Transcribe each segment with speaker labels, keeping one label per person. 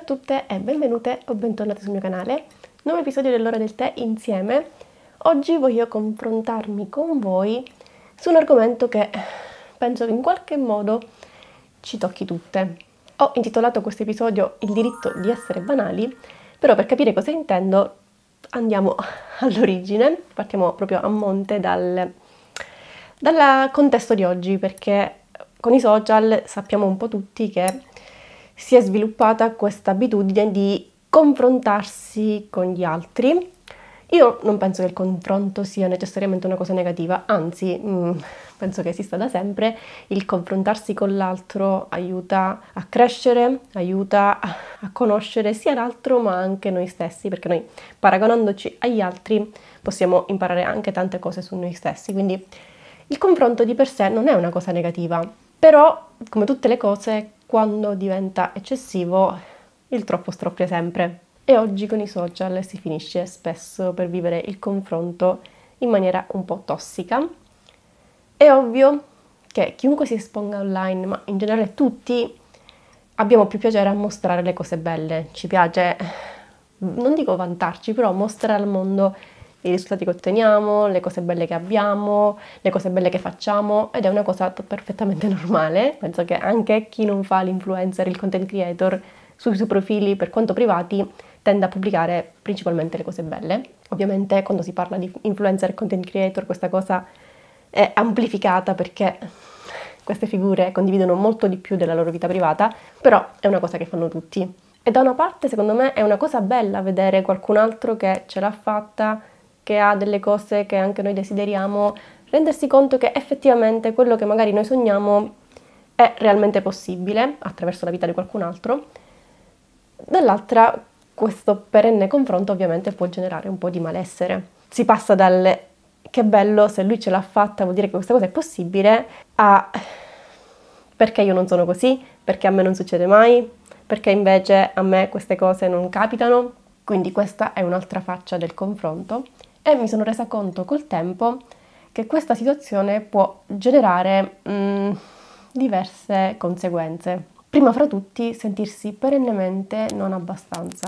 Speaker 1: tutte e benvenute o bentornate sul mio canale. Nuovo episodio dell'ora del tè insieme. Oggi voglio confrontarmi con voi su un argomento che penso che in qualche modo ci tocchi tutte. Ho intitolato questo episodio Il diritto di essere banali, però per capire cosa intendo andiamo all'origine, partiamo proprio a monte dal contesto di oggi, perché con i social sappiamo un po' tutti che si è sviluppata questa abitudine di confrontarsi con gli altri. Io non penso che il confronto sia necessariamente una cosa negativa, anzi, penso che esista da sempre. Il confrontarsi con l'altro aiuta a crescere, aiuta a conoscere sia l'altro ma anche noi stessi, perché noi paragonandoci agli altri possiamo imparare anche tante cose su noi stessi, quindi il confronto di per sé non è una cosa negativa, però come tutte le cose quando diventa eccessivo il troppo stroppia sempre. E oggi con i social si finisce spesso per vivere il confronto in maniera un po' tossica. È ovvio che chiunque si esponga online, ma in generale tutti, abbiamo più piacere a mostrare le cose belle. Ci piace, non dico vantarci, però mostrare al mondo i risultati che otteniamo, le cose belle che abbiamo, le cose belle che facciamo, ed è una cosa perfettamente normale. Penso che anche chi non fa l'influencer, il content creator, sui suoi profili, per quanto privati, tende a pubblicare principalmente le cose belle. Ovviamente quando si parla di influencer e content creator questa cosa è amplificata perché queste figure condividono molto di più della loro vita privata, però è una cosa che fanno tutti. E da una parte secondo me è una cosa bella vedere qualcun altro che ce l'ha fatta, che ha delle cose che anche noi desideriamo, rendersi conto che effettivamente quello che magari noi sogniamo è realmente possibile attraverso la vita di qualcun altro. Dall'altra, questo perenne confronto ovviamente può generare un po' di malessere. Si passa dal che bello, se lui ce l'ha fatta vuol dire che questa cosa è possibile, a perché io non sono così, perché a me non succede mai, perché invece a me queste cose non capitano. Quindi questa è un'altra faccia del confronto. E mi sono resa conto col tempo che questa situazione può generare diverse conseguenze. Prima fra tutti, sentirsi perennemente non abbastanza,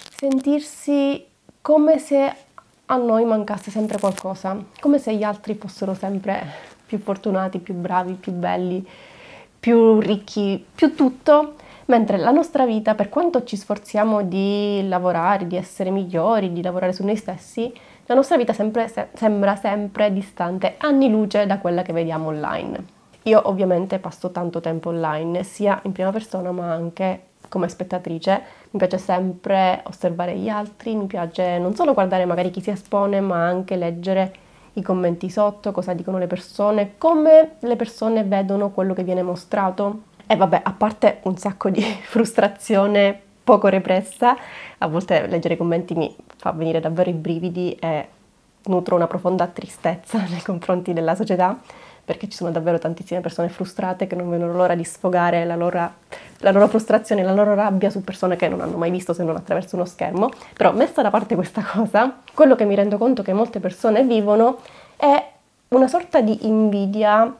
Speaker 1: sentirsi come se a noi mancasse sempre qualcosa, come se gli altri fossero sempre più fortunati, più bravi, più belli, più ricchi, più tutto, mentre la nostra vita, per quanto ci sforziamo di lavorare, di essere migliori, di lavorare su noi stessi, la nostra vita sembra sempre distante anni luce da quella che vediamo online. Io ovviamente passo tanto tempo online, sia in prima persona ma anche come spettatrice. Mi piace sempre osservare gli altri, mi piace non solo guardare magari chi si espone, ma anche leggere i commenti sotto, cosa dicono le persone, come le persone vedono quello che viene mostrato. E vabbè, a parte un sacco di frustrazione poco repressa, a volte leggere i commenti mi fa venire davvero i brividi e nutro una profonda tristezza nei confronti della società, perché ci sono davvero tantissime persone frustrate che non vedono l'ora di sfogare la loro frustrazione, la loro rabbia su persone che non hanno mai visto se non attraverso uno schermo. Però messa da parte questa cosa, quello che mi rendo conto che molte persone vivono è una sorta di invidia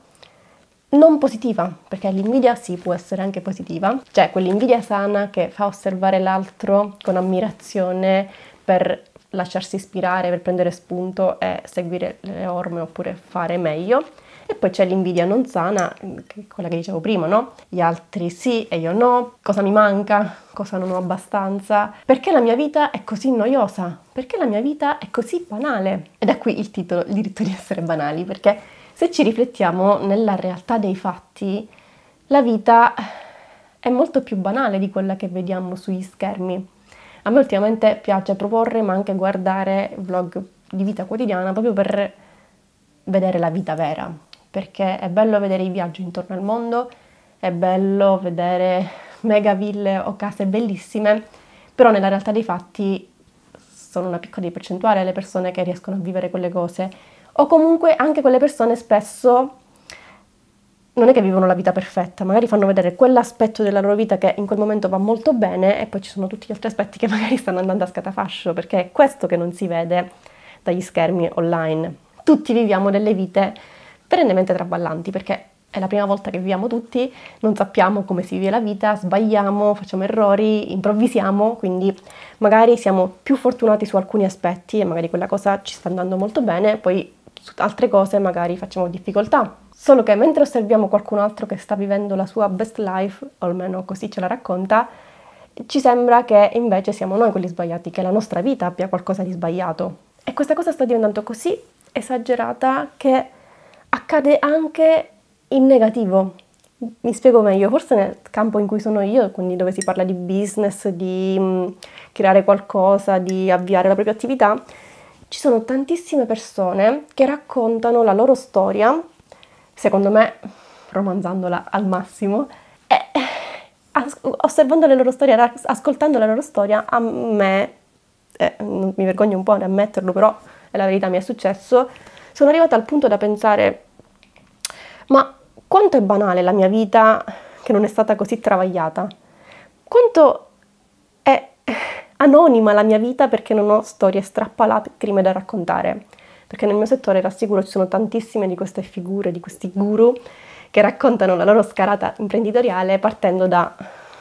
Speaker 1: non positiva, perché l'invidia sì può essere anche positiva, cioè quell'invidia sana che fa osservare l'altro con ammirazione per lasciarsi ispirare, per prendere spunto e seguire le orme oppure fare meglio. E poi c'è l'invidia non sana, quella che dicevo prima, no? Gli altri sì e io no, cosa mi manca, cosa non ho abbastanza, perché la mia vita è così noiosa, perché la mia vita è così banale. E da qui il titolo, il diritto di essere banali, perché se ci riflettiamo nella realtà dei fatti, la vita è molto più banale di quella che vediamo sugli schermi. A me ultimamente piace proporre, ma anche guardare vlog di vita quotidiana, proprio per vedere la vita vera, perché è bello vedere i viaggi intorno al mondo, è bello vedere mega ville o case bellissime, però nella realtà dei fatti sono una piccola percentuale le persone che riescono a vivere quelle cose, o comunque anche quelle persone spesso non è che vivono la vita perfetta, magari fanno vedere quell'aspetto della loro vita che in quel momento va molto bene e poi ci sono tutti gli altri aspetti che magari stanno andando a scatafascio, perché è questo che non si vede dagli schermi online. Tutti viviamo delle vite perennemente traballanti, perché è la prima volta che viviamo tutti, non sappiamo come si vive la vita, sbagliamo, facciamo errori, improvvisiamo, quindi magari siamo più fortunati su alcuni aspetti e magari quella cosa ci sta andando molto bene, poi su altre cose magari facciamo difficoltà. Solo che mentre osserviamo qualcun altro che sta vivendo la sua best life, o almeno così ce la racconta, ci sembra che invece siamo noi quelli sbagliati, che la nostra vita abbia qualcosa di sbagliato. E questa cosa sta diventando così esagerata che accade anche in negativo. Mi spiego meglio, forse nel campo in cui sono io, quindi dove si parla di business, di creare qualcosa, di avviare la propria attività, ci sono tantissime persone che raccontano la loro storia, secondo me romanzandola al massimo, e osservando le loro storie, ascoltando la loro storia, a me, mi vergogno un po' di ammetterlo, però è la verità, mi è successo, sono arrivata al punto da pensare, ma quanto è banale la mia vita che non è stata così travagliata? Quanto è anonima la mia vita perché non ho storie strappalacrime da raccontare? Perché nel mio settore, rassicuro, ci sono tantissime di queste figure, di questi guru che raccontano la loro scarata imprenditoriale partendo da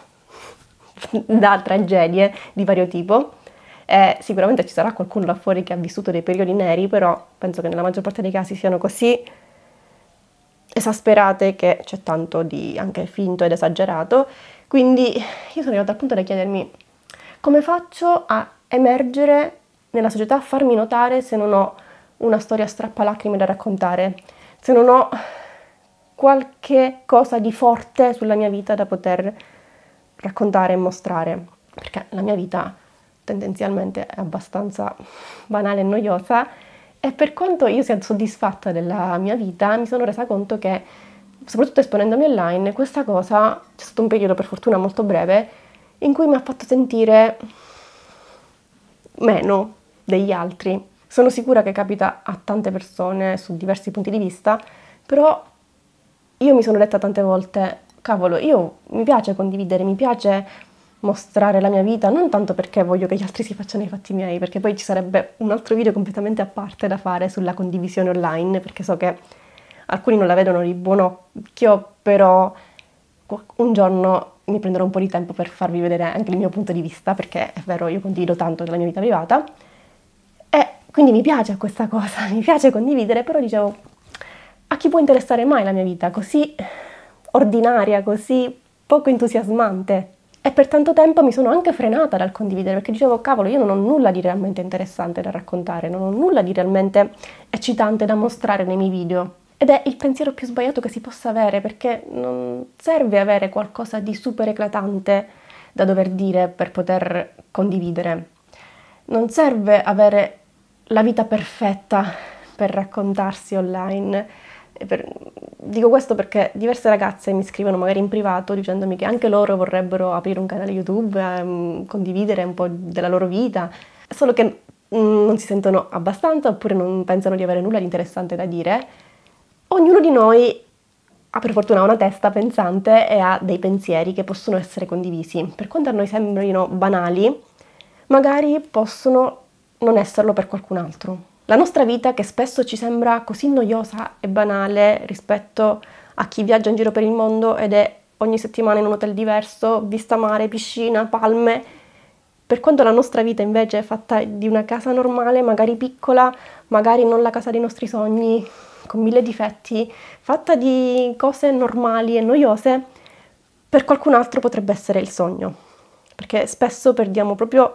Speaker 1: tragedie di vario tipo. Sicuramente ci sarà qualcuno là fuori che ha vissuto dei periodi neri, però penso che nella maggior parte dei casi siano così esasperate che c'è tanto di anche finto ed esagerato. Quindi io sono arrivata al punto da chiedermi come faccio a emergere nella società, a farmi notare se non ho una storia strappalacrime da raccontare, se non ho qualche cosa di forte sulla mia vita da poter raccontare e mostrare, perché la mia vita tendenzialmente è abbastanza banale e noiosa, e per quanto io sia soddisfatta della mia vita, mi sono resa conto che, soprattutto esponendomi online, questa cosa, c'è stato un periodo per fortuna molto breve, in cui mi ha fatto sentire meno degli altri. Sono sicura che capita a tante persone su diversi punti di vista, però io mi sono detta tante volte, cavolo, mi piace condividere, mi piace mostrare la mia vita, non tanto perché voglio che gli altri si facciano i fatti miei, perché poi ci sarebbe un altro video completamente a parte da fare sulla condivisione online, perché so che alcuni non la vedono di buon occhio, però un giorno mi prenderò un po' di tempo per farvi vedere anche il mio punto di vista, perché è vero, io condivido tanto della mia vita privata, e quindi mi piace questa cosa, mi piace condividere, però dicevo, a chi può interessare mai la mia vita così ordinaria, così poco entusiasmante? E per tanto tempo mi sono anche frenata dal condividere, perché dicevo, cavolo, io non ho nulla di realmente interessante da raccontare, non ho nulla di realmente eccitante da mostrare nei miei video. Ed è il pensiero più sbagliato che si possa avere, perché non serve avere qualcosa di super eclatante da dover dire per poter condividere. Non serve avere la vita perfetta per raccontarsi online. Dico questo perché diverse ragazze mi scrivono magari in privato dicendomi che anche loro vorrebbero aprire un canale YouTube, condividere un po' della loro vita, solo che non si sentono abbastanza oppure non pensano di avere nulla di interessante da dire. Ognuno di noi ha per fortuna una testa pensante e ha dei pensieri che possono essere condivisi. Per quanto a noi sembrino banali, magari possono non esserlo per qualcun altro. La nostra vita, che spesso ci sembra così noiosa e banale rispetto a chi viaggia in giro per il mondo ed è ogni settimana in un hotel diverso, vista mare, piscina, palme, per quanto la nostra vita invece è fatta di una casa normale, magari piccola, magari non la casa dei nostri sogni, con 1000 difetti, fatta di cose normali e noiose, per qualcun altro potrebbe essere il sogno. Perché spesso perdiamo proprio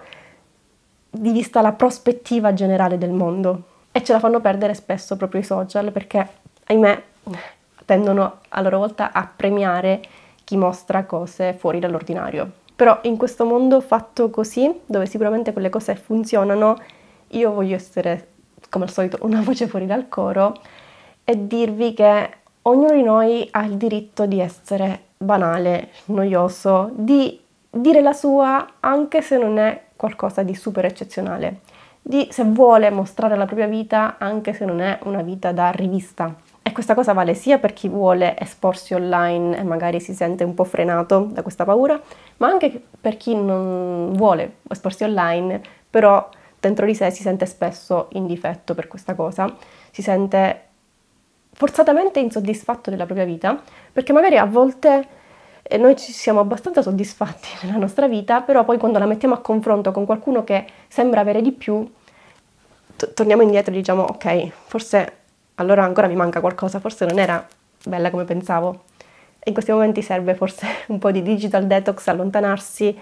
Speaker 1: di vista la prospettiva generale del mondo e ce la fanno perdere spesso proprio i social, perché, ahimè, tendono a loro volta a premiare chi mostra cose fuori dall'ordinario. Però in questo mondo fatto così, dove sicuramente quelle cose funzionano, io voglio essere, come al solito, una voce fuori dal coro e dirvi che ognuno di noi ha il diritto di essere banale, noioso, di dire la sua anche se non è qualcosa di super eccezionale, di se vuole mostrare la propria vita anche se non è una vita da rivista. E questa cosa vale sia per chi vuole esporsi online e magari si sente un po' frenato da questa paura, ma anche per chi non vuole esporsi online, però dentro di sé si sente spesso in difetto per questa cosa, si sente forzatamente insoddisfatto della propria vita, perché magari a volte noi ci siamo abbastanza soddisfatti nella nostra vita, però poi quando la mettiamo a confronto con qualcuno che sembra avere di più, torniamo indietro e diciamo ok, forse allora ancora mi manca qualcosa, forse non era bella come pensavo. E in questi momenti serve forse un po' di digital detox, allontanarsi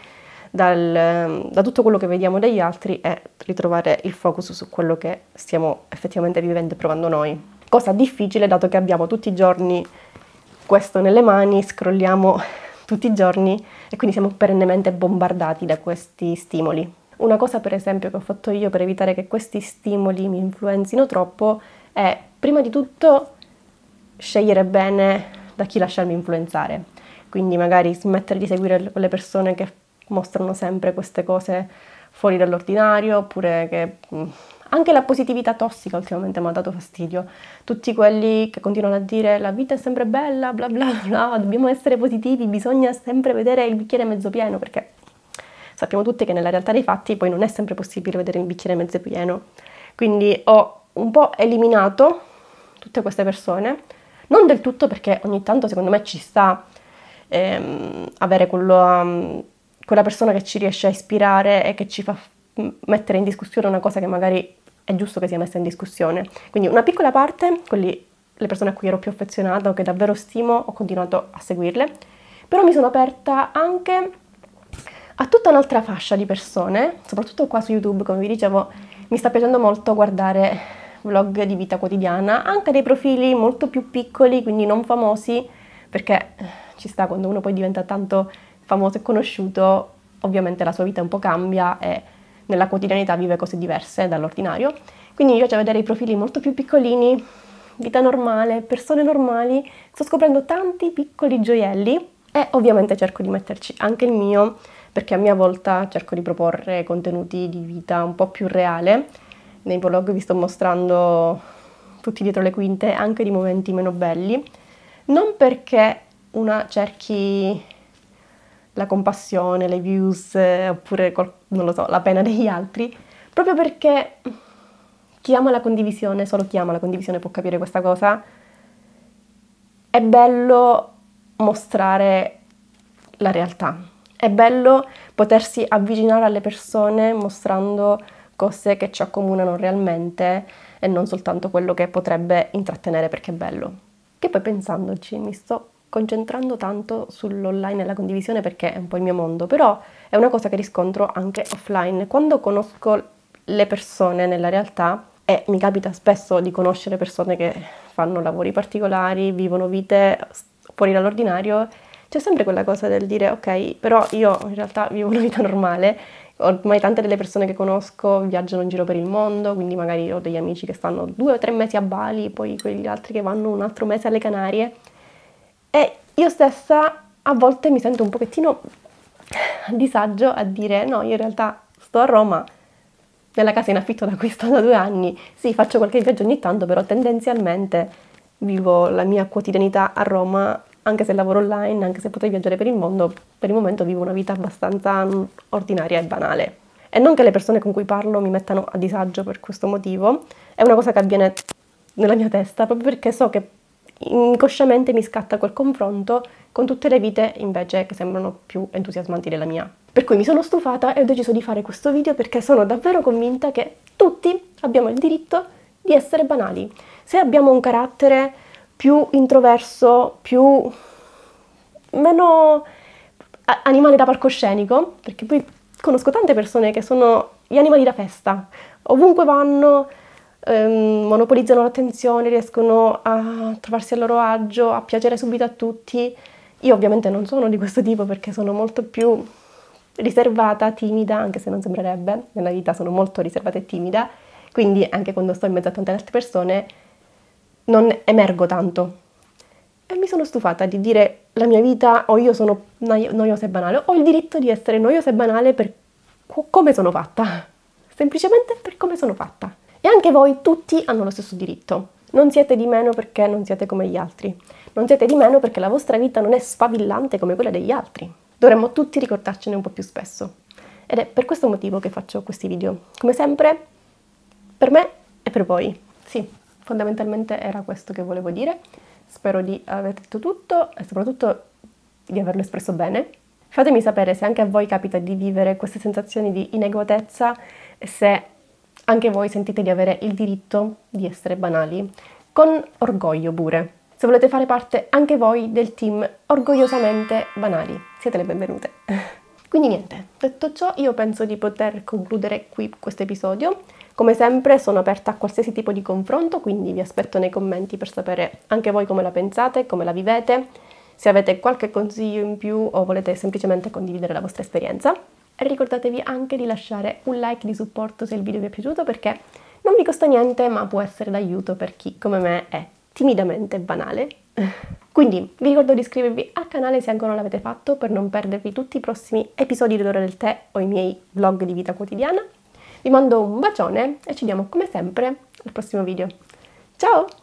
Speaker 1: da tutto quello che vediamo dagli altri e ritrovare il focus su quello che stiamo effettivamente vivendo e provando noi. Cosa difficile dato che abbiamo tutti i giorni questo nelle mani, scrolliamo tutti i giorni e quindi siamo perennemente bombardati da questi stimoli. Una cosa per esempio che ho fatto io per evitare che questi stimoli mi influenzino troppo è prima di tutto scegliere bene da chi lasciarmi influenzare, quindi magari smettere di seguire quelle persone che mostrano sempre queste cose fuori dall'ordinario, oppure che anche la positività tossica ultimamente mi ha dato fastidio. Tutti quelli che continuano a dire la vita è sempre bella, bla bla bla, dobbiamo essere positivi, bisogna sempre vedere il bicchiere mezzo pieno, perché sappiamo tutti che nella realtà dei fatti poi non è sempre possibile vedere il bicchiere mezzo pieno. Quindi ho un po' eliminato tutte queste persone, non del tutto perché ogni tanto secondo me ci sta avere quella persona che ci riesce a ispirare e che ci fa mettere in discussione una cosa che magari è giusto che sia messa in discussione. Quindi una piccola parte, le persone a cui ero più affezionata o che davvero stimo, ho continuato a seguirle, però mi sono aperta anche a tutta un'altra fascia di persone, soprattutto qua su YouTube, come vi dicevo, mi sta piacendo molto guardare vlog di vita quotidiana, anche dei profili molto più piccoli, quindi non famosi, perché ci sta quando uno poi diventa tanto famoso e conosciuto, ovviamente la sua vita un po' cambia e nella quotidianità vive cose diverse dall'ordinario. Quindi mi piace vedere i profili molto più piccolini, vita normale, persone normali, sto scoprendo tanti piccoli gioielli e ovviamente cerco di metterci anche il mio, perché a mia volta cerco di proporre contenuti di vita un po' più reale. Nei vlog vi sto mostrando tutti dietro le quinte, anche di momenti meno belli, non perché una cerchi la compassione, le views, oppure, non lo so, la pena degli altri, proprio perché chi ama la condivisione, solo chi ama la condivisione può capire questa cosa, è bello mostrare la realtà, è bello potersi avvicinare alle persone mostrando cose che ci accomunano realmente e non soltanto quello che potrebbe intrattenere perché è bello. Che poi pensandoci, mi sto concentrando tanto sull'online e la condivisione perché è un po' il mio mondo, però è una cosa che riscontro anche offline. Quando conosco le persone nella realtà, e mi capita spesso di conoscere persone che fanno lavori particolari, vivono vite fuori dall'ordinario, c'è sempre quella cosa del dire ok, però io in realtà vivo una vita normale. Ormai tante delle persone che conosco viaggiano in giro per il mondo, quindi magari ho degli amici che stanno 2 o 3 mesi a Bali, poi quegli altri che vanno un altro mese alle Canarie. E io stessa a volte mi sento un pochettino a disagio a dire no, io in realtà sto a Roma, nella casa in affitto da cui sto da 2 anni, sì, faccio qualche viaggio ogni tanto, però tendenzialmente vivo la mia quotidianità a Roma, anche se lavoro online, anche se potrei viaggiare per il mondo, per il momento vivo una vita abbastanza ordinaria e banale. E non che le persone con cui parlo mi mettano a disagio per questo motivo, è una cosa che avviene nella mia testa, proprio perché so che inconsciamente mi scatta quel confronto con tutte le vite invece che sembrano più entusiasmanti della mia. Per cui mi sono stufata e ho deciso di fare questo video perché sono davvero convinta che tutti abbiamo il diritto di essere banali. Se abbiamo un carattere più introverso, meno animale da palcoscenico, perché poi conosco tante persone che sono gli animali da festa, ovunque vanno, monopolizzano l'attenzione, riescono a trovarsi a loro agio, a piacere subito a tutti. Io ovviamente non sono di questo tipo perché sono molto più riservata, timida, anche se non sembrerebbe, nella vita sono molto riservata e timida, quindi anche quando sto in mezzo a tante altre persone non emergo tanto. E mi sono stufata di dire la mia vita o io sono noiosa e banale, ho il diritto di essere noiosa e banale per come sono fatta, semplicemente per come sono fatta. E anche voi tutti hanno lo stesso diritto. Non siete di meno perché non siete come gli altri. Non siete di meno perché la vostra vita non è sfavillante come quella degli altri. Dovremmo tutti ricordarcene un po' più spesso. Ed è per questo motivo che faccio questi video. Come sempre, per me e per voi. Sì, fondamentalmente era questo che volevo dire. Spero di aver detto tutto e soprattutto di averlo espresso bene. Fatemi sapere se anche a voi capita di vivere queste sensazioni di inadeguatezza e se anche voi sentite di avere il diritto di essere banali, con orgoglio pure. Se volete fare parte anche voi del team orgogliosamente banali, siete le benvenute. Quindi niente, detto ciò io penso di poter concludere qui questo episodio. Come sempre sono aperta a qualsiasi tipo di confronto, quindi vi aspetto nei commenti per sapere anche voi come la pensate, come la vivete, se avete qualche consiglio in più o volete semplicemente condividere la vostra esperienza. E ricordatevi anche di lasciare un like di supporto se il video vi è piaciuto, perché non vi costa niente ma può essere d'aiuto per chi come me è timidamente banale. Quindi vi ricordo di iscrivervi al canale se ancora non l'avete fatto per non perdervi tutti i prossimi episodi dell'Ora del Tè o i miei vlog di vita quotidiana. Vi mando un bacione e ci vediamo come sempre al prossimo video. Ciao!